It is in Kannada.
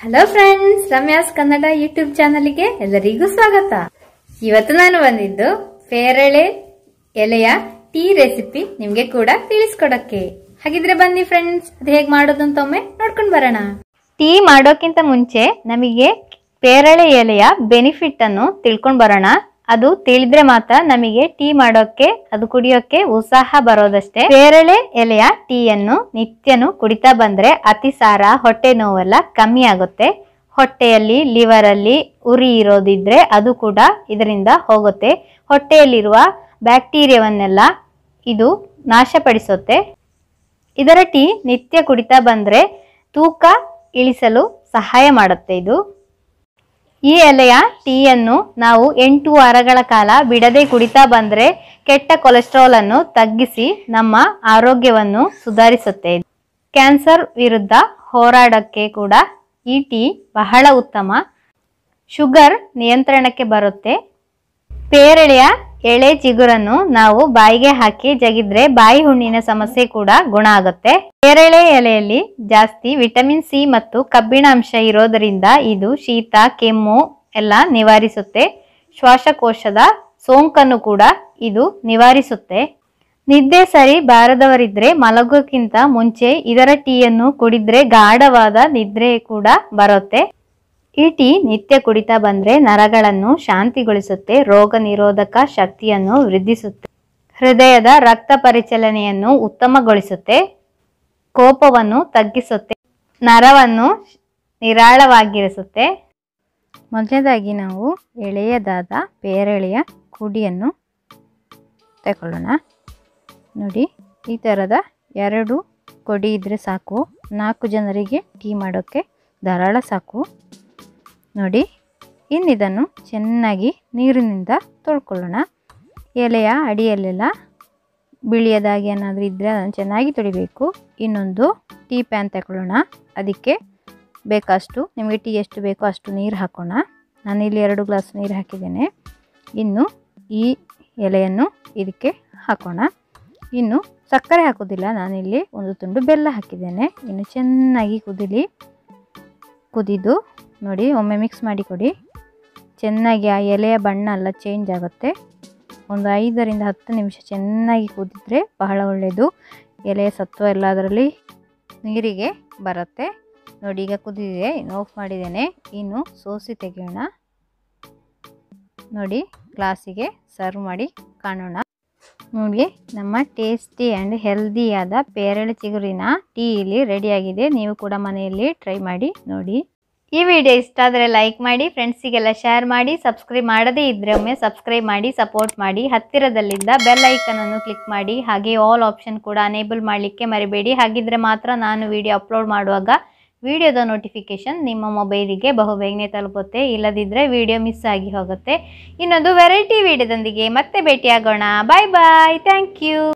Hello friends, Ramya's Kannada YouTube ಚಾನಲ್ಗೆ ಎಲ್ಲರಿಗೂ ಸ್ವಾಗತ. ಇವತ್ತು ನಾನು ಬಂದಿದ್ದು ಪೇರಳೆ ಎಲೆಯ ಟೀ ರೆಸಿಪಿ ನಿಮ್ಗೆ ಕೂಡ ತಿಳಿಸ್ಕೊಡಕ್ಕೆ. ಹಾಗಿದ್ರೆ ಬನ್ನಿ ಫ್ರೆಂಡ್ಸ್, ಅದು ಹೇಗೆ ಮಾಡೋದು ಅಂತ ಒಮ್ಮೆ ನೋಡ್ಕೊಂಡು ಬರೋಣ. ಟೀ ಮಾಡೋಕ್ಕಿಂತ ಮುಂಚೆ ನಮಗೆ ಪೇರಳೆ ಎಲೆಯ ಬೆನಿಫಿಟ್ ಅನ್ನು ತಿಳ್ಕೊಂಡು ಬರೋಣ. ಅದು ತಿಳಿದ್ರೆ ಮಾತ್ರ ನಮಗೆ ಟೀ ಮಾಡೋಕೆ ಅದು ಕುಡಿಯೋಕೆ ಉತ್ಸಾಹ ಬರೋದಷ್ಟೇ. ಪೇರಳೆ ಎಲೆಯ ಟೀಯನ್ನು ನಿತ್ಯನು ಕುಡಿತಾ ಬಂದ್ರೆ ಅತಿಸಾರ, ಹೊಟ್ಟೆ ನೋವೆಲ್ಲ ಕಮ್ಮಿ ಆಗುತ್ತೆ. ಹೊಟ್ಟೆಯಲ್ಲಿ ಲಿವರ್ ಅಲ್ಲಿ ಉರಿ ಇರೋದಿದ್ರೆ ಅದು ಕೂಡ ಇದರಿಂದ ಹೋಗುತ್ತೆ. ಹೊಟ್ಟೆಯಲ್ಲಿರುವ ಬ್ಯಾಕ್ಟೀರಿಯಾವನ್ನೆಲ್ಲ ಇದು ನಾಶಪಡಿಸುತ್ತೆ. ಇದರ ಟೀ ನಿತ್ಯ ಕುಡಿತಾ ಬಂದ್ರೆ ತೂಕ ಇಳಿಸಲು ಸಹಾಯ ಮಾಡುತ್ತೆ. ಈ ಎಲೆಯ ಟೀಯನ್ನು ನಾವು 8 ವಾರಗಳ ಕಾಲ ಬಿಡದೆ ಕುಡಿತಾ ಬಂದ್ರೆ ಕೆಟ್ಟ ಕೊಲೆಸ್ಟ್ರಾಲ್ ಅನ್ನು ತಗ್ಗಿಸಿ ನಮ್ಮ ಆರೋಗ್ಯವನ್ನು ಸುಧಾರಿಸುತ್ತೆ. ಕ್ಯಾನ್ಸರ್ ವಿರುದ್ಧ ಹೋರಾಡಕ್ಕೆ ಕೂಡ ಈ ಟೀ ಬಹಳ ಉತ್ತಮ. ಶುಗರ್ ನಿಯಂತ್ರಣಕ್ಕೆ ಬರುತ್ತೆ. ಪೇರಳೆಯ ಎಳೆ ಚಿಗುರನ್ನು ನಾವು ಬಾಯಿಗೆ ಹಾಕಿ ಜಗಿದ್ರೆ ಬಾಯಿ ಹುಣ್ಣಿನ ಸಮಸ್ಯೆ ಕೂಡ ಗುಣ ಆಗುತ್ತೆ. ಪೇರಳೆ ಎಲೆಯಲ್ಲಿ ಜಾಸ್ತಿ ವಿಟಮಿನ್ ಸಿ ಮತ್ತು ಕಬ್ಬಿಣಾಂಶ ಇರೋದರಿಂದ ಇದು ಶೀತ, ಕೆಮ್ಮು ಎಲ್ಲ ನಿವಾರಿಸುತ್ತೆ. ಶ್ವಾಸಕೋಶದ ಸೋಂಕನ್ನು ಕೂಡ ಇದು ನಿವಾರಿಸುತ್ತೆ. ನಿದ್ದೆ ಸರಿ ಬಾರದವರಿದ್ರೆ ಮಲಗೋಕ್ಕಿಂತ ಮುಂಚೆ ಇದರ ಟೀಯನ್ನು ಕುಡಿದ್ರೆ ಗಾಢವಾದ ನಿದ್ರೆ ಕೂಡ ಬರುತ್ತೆ. ಈ ಟೀ ನಿತ್ಯ ಕುಡಿತಾ ಬಂದ್ರೆ ನರಗಳನ್ನು ಶಾಂತಿಗೊಳಿಸುತ್ತೆ, ರೋಗ ನಿರೋಧಕ ಶಕ್ತಿಯನ್ನು ವೃದ್ಧಿಸುತ್ತೆ, ಹೃದಯದ ರಕ್ತ ಪರಿಚಲನೆಯನ್ನು ಉತ್ತಮಗೊಳಿಸುತ್ತೆ, ಕೋಪವನ್ನು ತಗ್ಗಿಸುತ್ತೆ, ನರವನ್ನು ನಿರಾಳವಾಗಿರಿಸುತ್ತೆ. ಮೊದಲನೇದಾಗಿ ನಾವು ಎಳೆಯದಾದ ಪೇರಳೆಯ ಕುಡಿಯನ್ನು ತಗೊಳ್ಳೋಣ. ನೋಡಿ, ಈ ಥರದ 2 ಕೊಡಿ ಇದ್ರೆ ಸಾಕು. 4 ಜನರಿಗೆ ಟೀ ಮಾಡೋಕ್ಕೆ ಧಾರಾಳ ಸಾಕು. ನೋಡಿ, ಇನ್ನಿದನ್ನು ಚೆನ್ನಾಗಿ ನೀರಿನಿಂದ ತೊಳ್ಕೊಳ್ಳೋಣ. ಎಲೆಯ ಅಡಿಯಲ್ಲೆಲ್ಲ ಬಿಳಿಯದಾಗಿ ಏನಾದರೂ ಇದ್ದರೆ ಅದನ್ನು ಚೆನ್ನಾಗಿ ತೊಳಿಬೇಕು. ಇನ್ನೊಂದು ಟೀ ಪ್ಯಾನ್ ತಗೊಳ್ಳೋಣ. ಅದಕ್ಕೆ ಬೇಕಷ್ಟು, ನಿಮಗೆ ಟೀ ಎಷ್ಟು ಬೇಕೋ ಅಷ್ಟು ನೀರು ಹಾಕೋಣ. ನಾನಿಲ್ಲಿ 2 ಗ್ಲಾಸ್ ನೀರು ಹಾಕಿದ್ದೇನೆ. ಇನ್ನು ಈ ಎಲೆಯನ್ನು ಇದಕ್ಕೆ ಹಾಕೋಣ. ಇನ್ನು ಸಕ್ಕರೆ ಹಾಕೋದಿಲ್ಲ, ನಾನಿಲ್ಲಿ 1 ತುಂಡು ಬೆಲ್ಲ ಹಾಕಿದ್ದೇನೆ. ಇನ್ನು ಚೆನ್ನಾಗಿ ಕುದಿದು ನೋಡಿ, ಒಮ್ಮೆ ಮಿಕ್ಸ್ ಮಾಡಿ ಕೊಡಿ. ಚೆನ್ನಾಗಿ ಆ ಎಲೆಯ ಬಣ್ಣ ಎಲ್ಲ ಚೇಂಜ್ ಆಗುತ್ತೆ. ಒಂದು 5 ರಿಂದ 10 ನಿಮಿಷ ಚೆನ್ನಾಗಿ ಕುದಿದ್ರೆ ಬಹಳ ಒಳ್ಳೆಯದು. ಎಲೆಯ ಸತ್ವ ಎಲ್ಲ ಅದರಲ್ಲಿ ನೀರಿಗೆ ಬರುತ್ತೆ. ನೋಡಿ, ಈಗ ಕುದಿದಿದೆ. ಇನ್ನು ಆಫ್ ಮಾಡಿದ್ದೇನೆ. ಇನ್ನು ಸೋಸಿ ತೆಗೆಯೋಣ. ನೋಡಿ, ಗ್ಲಾಸಿಗೆ ಸರ್ವ್ ಮಾಡಿ ಕಾಣೋಣ. ನೋಡಿ, ನಮ್ಮ ಟೇಸ್ಟಿ ಆ್ಯಂಡ್ ಹೆಲ್ದಿಯಾದ ಪೇರಳೆ ಚಿಗುರಿನ ಟೀ ಇಲ್ಲಿ ರೆಡಿಯಾಗಿದೆ. ನೀವು ಕೂಡ ಮನೆಯಲ್ಲಿ ಟ್ರೈ ಮಾಡಿ ನೋಡಿ. ಈ ವಿಡಿಯೋ ಇಷ್ಟ ಆದರೆ ಲೈಕ್ ಮಾಡಿ, ಫ್ರೆಂಡ್ಸಿಗೆಲ್ಲ ಶೇರ್ ಮಾಡಿ. ಸಬ್ಸ್ಕ್ರೈಬ್ ಮಾಡದೇ ಇದ್ದರೆ ಒಮ್ಮೆ ಸಬ್ಸ್ಕ್ರೈಬ್ ಮಾಡಿ, ಸಪೋರ್ಟ್ ಮಾಡಿ. ಹತ್ತಿರದಲ್ಲಿದ್ದ ಬೆಲ್ ಐಕನನ್ನು ಕ್ಲಿಕ್ ಮಾಡಿ. ಹಾಗೆ ಆಲ್ ಆಪ್ಷನ್ ಕೂಡ ಅನೇಬಲ್ ಮಾಡಲಿಕ್ಕೆ ಮರಿಬೇಡಿ. ಹಾಗಿದ್ರೆ ಮಾತ್ರ ನಾನು ವಿಡಿಯೋ ಅಪ್ಲೋಡ್ ಮಾಡುವಾಗ ವಿಡಿಯೋದ ನೋಟಿಫಿಕೇಶನ್ ನಿಮ್ಮ ಮೊಬೈಲಿಗೆ ಬಹುಬೇಗನೆ ತಲುಪುತ್ತೆ. ಇಲ್ಲದಿದ್ದರೆ ವಿಡಿಯೋ ಮಿಸ್ ಆಗಿ ಹೋಗುತ್ತೆ. ಇನ್ನೊಂದು ವೆರೈಟಿ ವಿಡಿಯೋದೊಂದಿಗೆ ಮತ್ತೆ ಭೇಟಿಯಾಗೋಣ. Bye bye. Thank you.